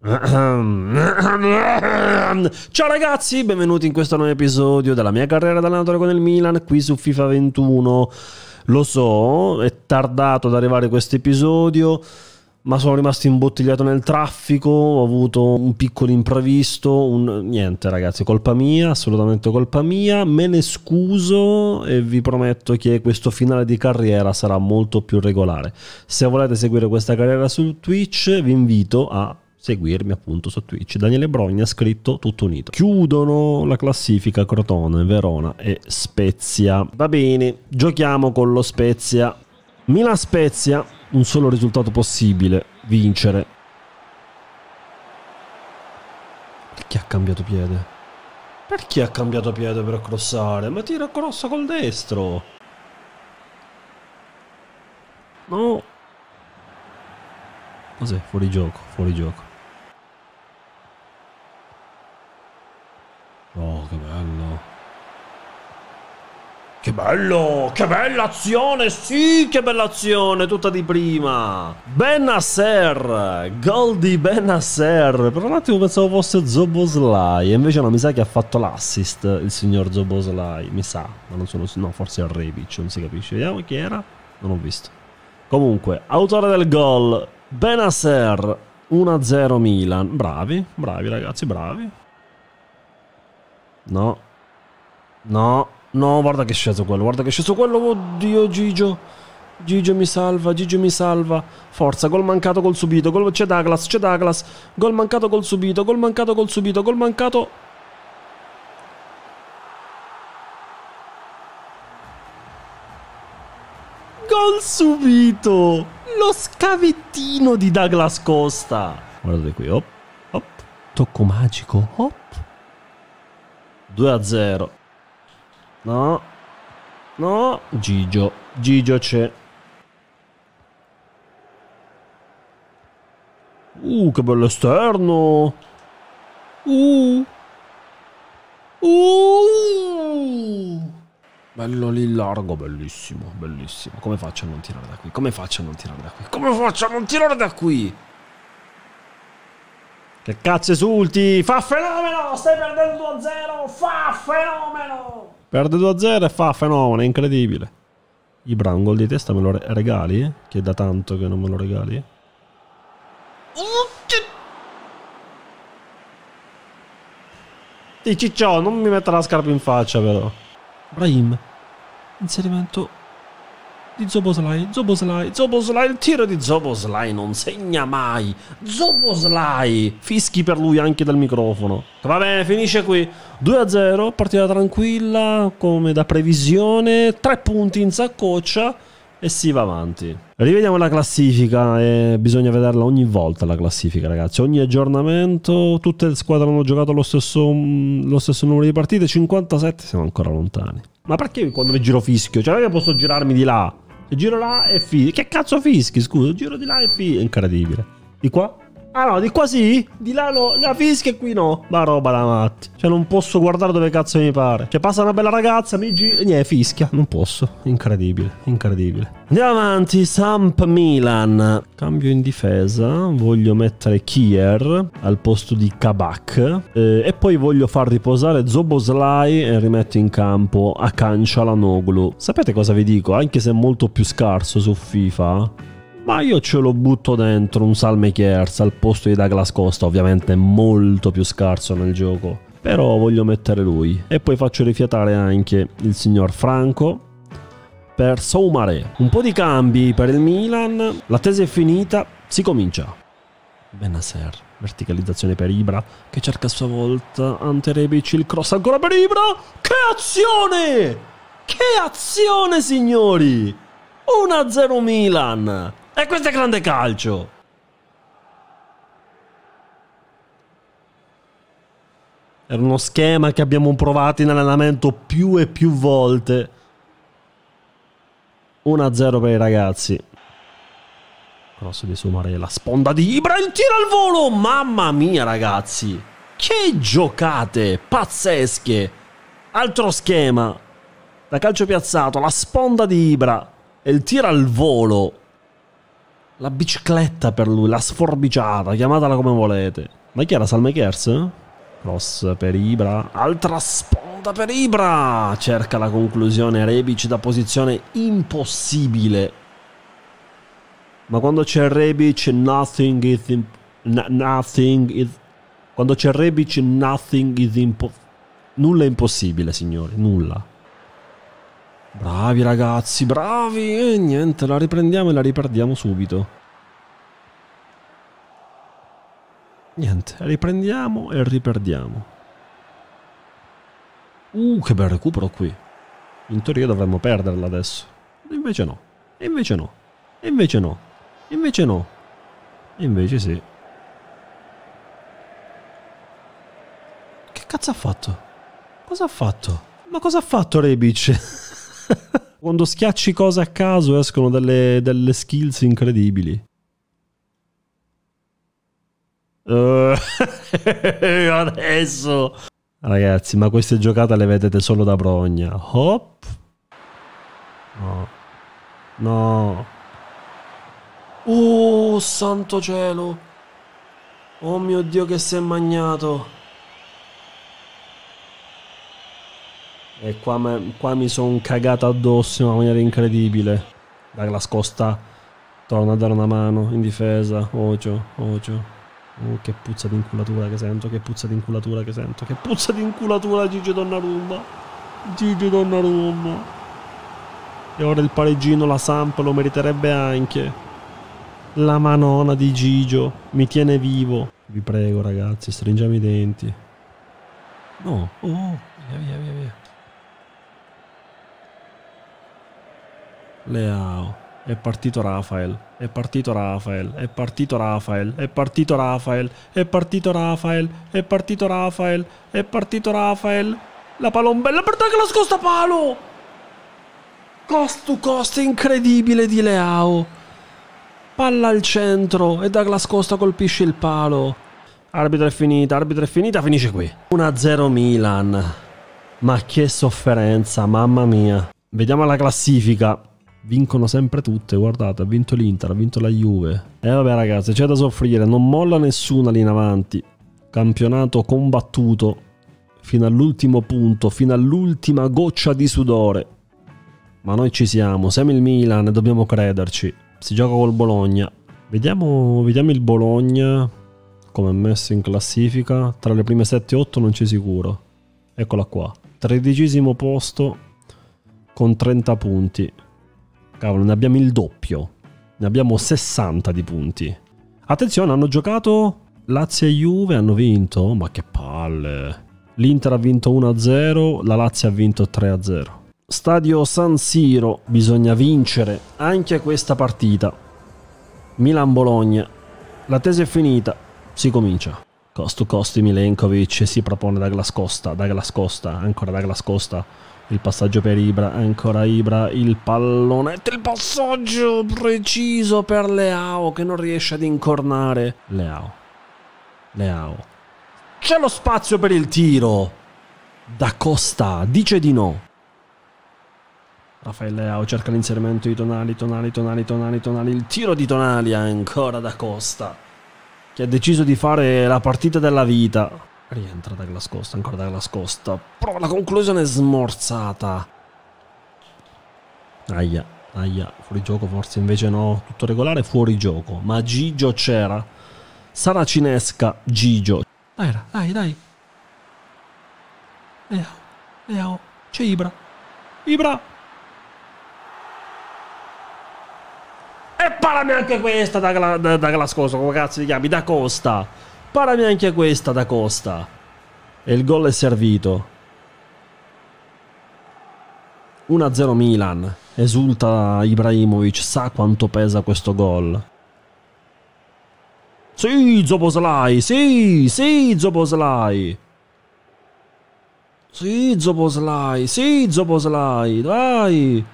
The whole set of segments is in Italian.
Ciao ragazzi, benvenuti in questo nuovo episodio della mia carriera da allenatore con il Milan qui su FIFA 21. Lo so, è tardato ad arrivare questo episodio, ma sono rimasto imbottigliato nel traffico, ho avuto un piccolo imprevisto, niente ragazzi, colpa mia, assolutamente colpa mia, me ne scuso e vi prometto che questo finale di carriera sarà molto più regolare. Se volete seguire questa carriera su Twitch vi invito a seguirmi appunto su Twitch. Daniele Brogna ha scritto tutto unito. Chiudono la classifica Crotone, Verona e Spezia. Va bene, giochiamo con lo Spezia. Milan-Spezia, un solo risultato possibile, vincere. Perché ha cambiato piede? Perché ha cambiato piede per crossare? Ma tira crossa col destro. No. Cos'è? Fuori gioco, fuori gioco. Oh, che bello. Che bello! Che bella azione! Sì, che bella azione! Tutta di prima! Bennacer! Gol di Bennacer! Per un attimo pensavo fosse Szoboszlai. E invece no, mi sa che ha fatto l'assist il signor Szoboszlai. Mi sa. Ma non sono... No, forse è Rebic, non si capisce. Vediamo chi era. Non ho visto. Comunque, autore del gol Bennacer. 1-0 Milan. Bravi, bravi ragazzi, bravi. No. No. No, guarda che è sceso quello, guarda che è sceso quello, oddio Gigio. Gigio mi salva, Gigio mi salva. Forza, gol mancato, gol subito, c'è Douglas. Gol mancato, gol subito, gol mancato, gol subito, gol mancato. Gol subito. Lo scavettino di Douglas Costa. Guardate qui, hop, hop. Tocco magico, hop. 2-0. No, no, Gigio c'è. Che bello esterno. Bello lì largo, bellissimo, bellissimo. Come faccio a non tirare da qui? Come faccio a non tirare da qui? Come faccio a non tirare da qui? Che cazzo esulti? Fa fenomeno! Stai perdendo 2-0! Fa fenomeno! Perde 2-0 e fa fenomeno, è incredibile. Ibra, un gol di testa me lo regali? Che è da tanto che non me lo regali? Di ciccio, non mi mettere la scarpa in faccia però. Brahim. Inserimento di Szoboszlai, il tiro di Szoboszlai non segna mai. Szoboszlai, fischi per lui anche dal microfono. Va bene, finisce qui. 2-0, partita tranquilla, come da previsione. 3 punti in saccoccia e si va avanti. Rivediamo la classifica e bisogna vederla ogni volta la classifica, ragazzi. Ogni aggiornamento, tutte le squadre hanno giocato lo stesso numero di partite, 57, siamo ancora lontani. Ma perché quando mi giro fischio? Cioè non è che posso girarmi di là. Se giro là e fischi. Che cazzo fischi? Scusa, giro di là e fischi. È incredibile. Di qua? Ah no, di qua sì? Di là no, la fischi e qui no. Ma roba da matti. Cioè non posso guardare dove cazzo mi pare. Cioè passa una bella ragazza, mi gira... Niente, fischia. Non posso. Incredibile, incredibile. Andiamo avanti, Samp Milan. Cambio in difesa. Voglio mettere Kier al posto di Kabak. E poi voglio far riposare Szoboszlai e rimetto in campo Hakan Çalhanoğlu. Sapete cosa vi dico? Anche se è molto più scarso su FIFA... Ma io ce lo butto dentro un Salmekers al posto di Douglas Costa, ovviamente è molto più scarso nel gioco. Però voglio mettere lui. E poi faccio rifiatare anche il signor Franco per Soumaré. Un po' di cambi per il Milan. L'attesa è finita, si comincia. Bennacer, verticalizzazione per Ibra che cerca a sua volta Ante Rebic, il cross ancora per Ibra. Che azione! Che azione, signori! 1-0 Milan. E questo è grande calcio. Era uno schema che abbiamo provato in allenamento più e più volte. 1-0 per i ragazzi. Cross di Soumaré, la sponda di Ibra, il tiro al volo. Mamma mia ragazzi, che giocate pazzesche. Altro schema da calcio piazzato, la sponda di Ibra e il tiro al volo. La bicicletta per lui, la sforbiciata, chiamatela come volete. Ma chi era, Salmakers? Cross per Ibra, altra sponda per Ibra. Cerca la conclusione Rebic da posizione impossibile. Ma quando c'è Rebic nothing is quando c'è Rebic nothing is nulla è impossibile, signori, nulla. Bravi ragazzi, bravi. E niente, la riprendiamo e la riperdiamo subito. Niente, riprendiamo e riperdiamo. Che bel recupero qui. In teoria dovremmo perderla adesso. E invece no. E invece no. E invece no. E invece no. E invece sì. Che cazzo ha fatto? Cosa ha fatto? Ma cosa ha fatto Rebic? Quando schiacci cose a caso escono delle skills incredibili. Adesso ragazzi, ma queste giocate le vedete solo da Brogna. Hop. No. No. Oh santo cielo. Oh mio Dio, che si è magnato. E qua mi sono cagato addosso in una maniera incredibile. Douglas Costa torna a dare una mano in difesa. Ocio. Che puzza di inculatura che sento. Che puzza di inculatura che sento. Che puzza di inculatura Gigi Donnarumma. Gigi Donnarumma. E ora il pareggino la Samp lo meriterebbe anche. La manona di Gigio mi tiene vivo. Vi prego ragazzi, stringiamo i denti. No. Via. Leao. È partito Rafael. È partito Rafael. La palombella per Douglas Costa, palo. Cost to cost incredibile di Leao. Palla al centro e Douglas Costa colpisce il palo. Arbitro è finita, finisce qui. 1-0 Milan. Ma che sofferenza, mamma mia. Vediamo la classifica. Vincono sempre tutte, guardate, ha vinto l'Inter, ha vinto la Juve. E vabbè ragazzi, c'è da soffrire, non molla nessuna lì in avanti. Campionato combattuto fino all'ultimo punto, fino all'ultima goccia di sudore. Ma noi ci siamo il Milan e dobbiamo crederci. Si gioca col Bologna. Vediamo il Bologna come è messo in classifica. Tra le prime 7-8 non c'è sicuro. Eccola qua, 13° posto con 30 punti. Cavolo, ne abbiamo il doppio. Ne abbiamo 60 di punti. Attenzione, hanno giocato Lazio e Juve, hanno vinto. Ma che palle. L'Inter ha vinto 1-0, la Lazio ha vinto 3-0. Stadio San Siro, bisogna vincere anche questa partita. Milan-Bologna. L'attesa è finita, si comincia. Cost to cost Milenkovic, si propone Douglas Costa, ancora Douglas Costa. Il passaggio per Ibra, ancora Ibra, il pallonetto, il passaggio preciso per Leao che non riesce ad incornare. Leao. C'è lo spazio per il tiro. Da Costa dice di no. Rafael Leao cerca l'inserimento di Tonali. Il tiro di Tonali ancora da Costa, che ha deciso di fare la partita della vita. Rientra Douglas Costa, ancora Douglas Costa. Prova la conclusione smorzata. Aia, fuori gioco forse, invece no. Tutto regolare, fuori gioco. Ma Gigio c'era. Saracinesca, Gigio. Dai. Leao. C'è Ibra. E parami anche questa Douglas Costa, come cazzo ti chiami? Da Costa. Parami anche questa da Costa. E il gol è servito. 1-0 Milan. Esulta Ibrahimovic. Sa quanto pesa questo gol. Sì, Szoboszlai. Sì, Szoboszlai. Sì, Szoboszlai. Dai.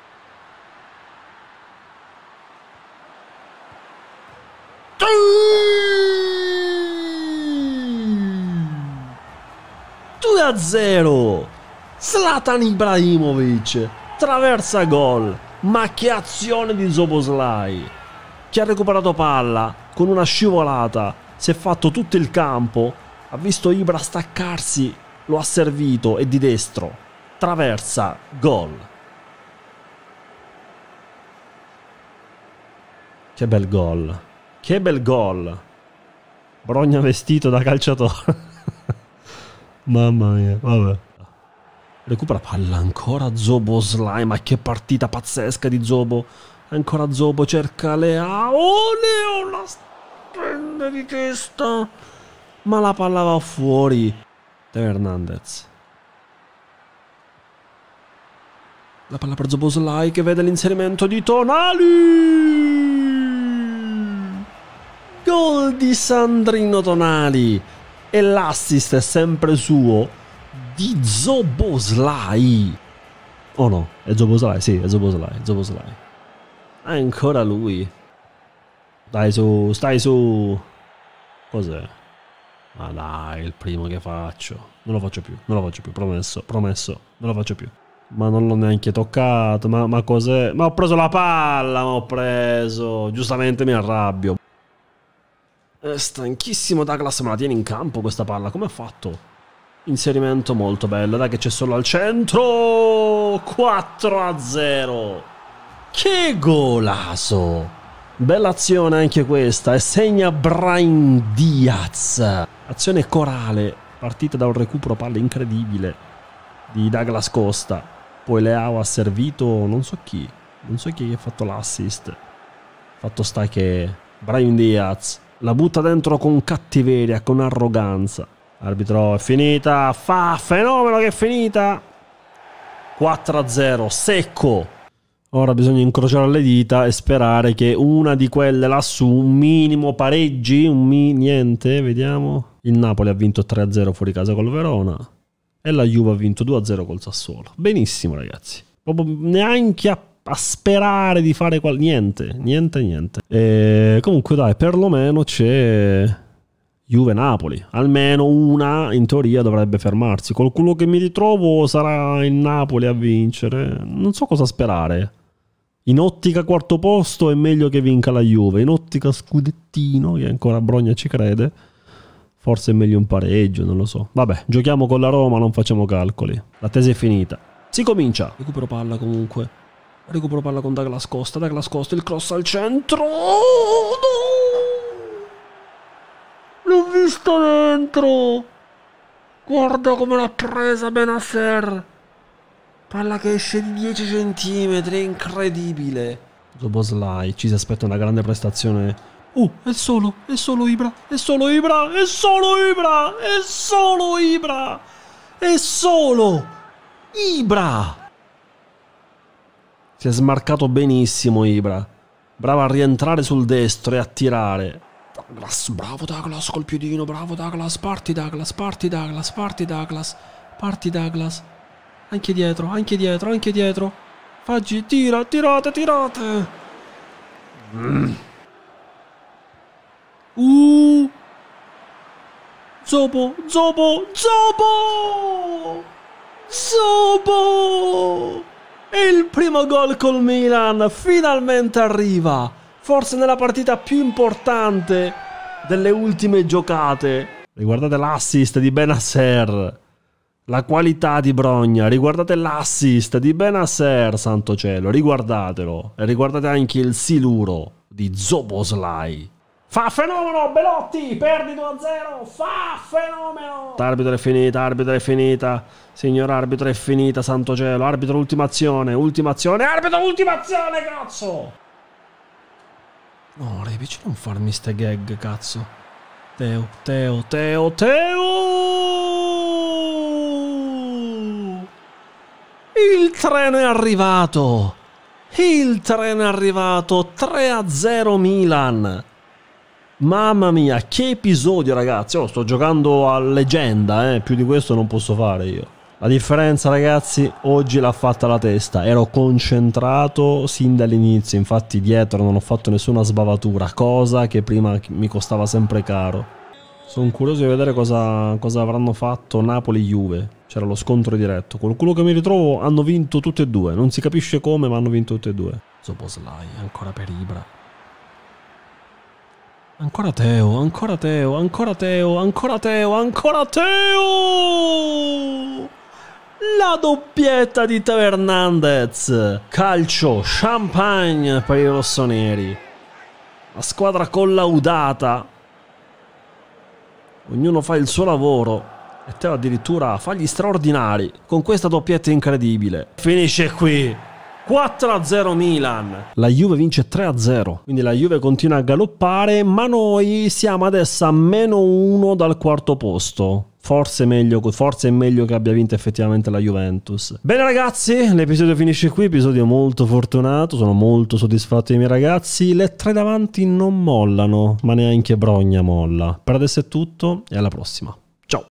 A 0 Zlatan Ibrahimovic traversa gol. Ma che azione di Szoboszlai, che ha recuperato palla con una scivolata, si è fatto tutto il campo, ha visto Ibra staccarsi, lo ha servito e di destro traversa, gol. Che bel gol, che bel gol. Brogna vestito da calciatore. Mamma mia, vabbè. Recupera palla ancora Szoboszlai, ma che partita pazzesca di Zobo. Ancora Zobo, cerca Leao. Oh, Leo la prende di testa, ma la palla va fuori. Teo Hernandez. La palla per Szoboszlai che vede l'inserimento di Tonali. Gol di Sandrino Tonali. E l'assist è sempre suo di Szoboszlai. Oh no, è Szoboszlai, sì, è Szoboszlai. Ancora lui. Dai su, stai su. Cos'è? Ma dai, il primo che faccio. Non lo faccio più, promesso, non lo faccio più. Ma non l'ho neanche toccato, ma cos'è? Ma ho preso la palla, giustamente mi arrabbio. È stanchissimo Douglas, me la tiene in campo questa palla, come ha fatto? Inserimento molto bello, dai che c'è solo al centro. 4-0. Che golazo! Bella azione anche questa, e segna Brahim Diaz. Azione corale, partita da un recupero palle incredibile di Douglas Costa. Poi Leao ha servito non so chi ha fatto l'assist. Fatto sta che Brahim Diaz la butta dentro con cattiveria, con arroganza. Arbitro, è finita, fa fenomeno che è finita. 4-0, secco. Ora bisogna incrociare le dita e sperare che una di quelle lassù, un minimo pareggi, niente, vediamo. Il Napoli ha vinto 3-0 fuori casa col Verona e la Juve ha vinto 2-0 col Sassuolo. Benissimo ragazzi, proprio neanche a sperare di fare niente. E comunque dai, perlomeno c'è Juve-Napoli, almeno una in teoria dovrebbe fermarsi. Col culo che mi ritrovo sarà il Napoli a vincere, non so cosa sperare. In ottica quarto posto è meglio che vinca la Juve, in ottica scudettino, che ancora Brogna ci crede, forse è meglio un pareggio, non lo so. Vabbè, giochiamo con la Roma, non facciamo calcoli. La tesi è finita. Si comincia. Recupero palla comunque. Recupero palla con Douglas Costa, il cross al centro. Oh, no! L'ho visto dentro. Guarda come l'ha presa Benasser. Palla che esce di 10 centimetri, è incredibile. Szoboszlai, ci si aspetta una grande prestazione. È solo Ibra. Si è smarcato benissimo Ibra. Bravo a rientrare sul destro e a tirare. Douglas, bravo Douglas col piedino, bravo Douglas. Parti Douglas. Anche dietro. Faggi, tirate. Zobo! E il primo gol col Milan finalmente arriva. Forse nella partita più importante delle ultime giocate. Riguardate l'assist di Benasser. La qualità di Brogna, riguardate l'assist di Benasser, santo cielo, riguardatelo. E riguardate anche il siluro di Szoboszlai. Fa fenomeno, Belotti, perdi 2-0, fa fenomeno. Arbitro è finita, signor arbitro è finita, santo cielo. Arbitro ultima azione, arbitro ultima azione, cazzo. No, Rebic, non farmi ste gag, cazzo. Teo. Il treno è arrivato. 3-0 Milan. Mamma mia, che episodio ragazzi. Sto giocando a leggenda, più di questo non posso fare io. La differenza ragazzi, oggi l'ha fatta la testa. Ero concentrato sin dall'inizio, infatti dietro non ho fatto nessuna sbavatura, cosa che prima mi costava sempre caro. Sono curioso di vedere cosa avranno fatto Napoli-Juve. C'era lo scontro diretto. Col culo che mi ritrovo hanno vinto tutte e due. Non si capisce come, ma hanno vinto tutte e due. Szoboszlai, ancora per Ibra. Ancora Teo, ancora Teo, ancora Teo, ancora Teo, ancora Teo! La doppietta di Teo Hernandez. Calcio, champagne per i rossoneri. La squadra collaudata. Ognuno fa il suo lavoro. E Teo addirittura fa gli straordinari con questa doppietta incredibile. Finisce qui. 4-0 Milan. La Juve vince 3-0. Quindi la Juve continua a galoppare, ma noi siamo adesso a -1 dal quarto posto. Forse è meglio che abbia vinto effettivamente la Juventus. Bene ragazzi, l'episodio finisce qui, episodio molto fortunato, sono molto soddisfatto dei miei ragazzi. Le tre davanti non mollano, ma neanche Brogna molla. Per adesso è tutto e alla prossima.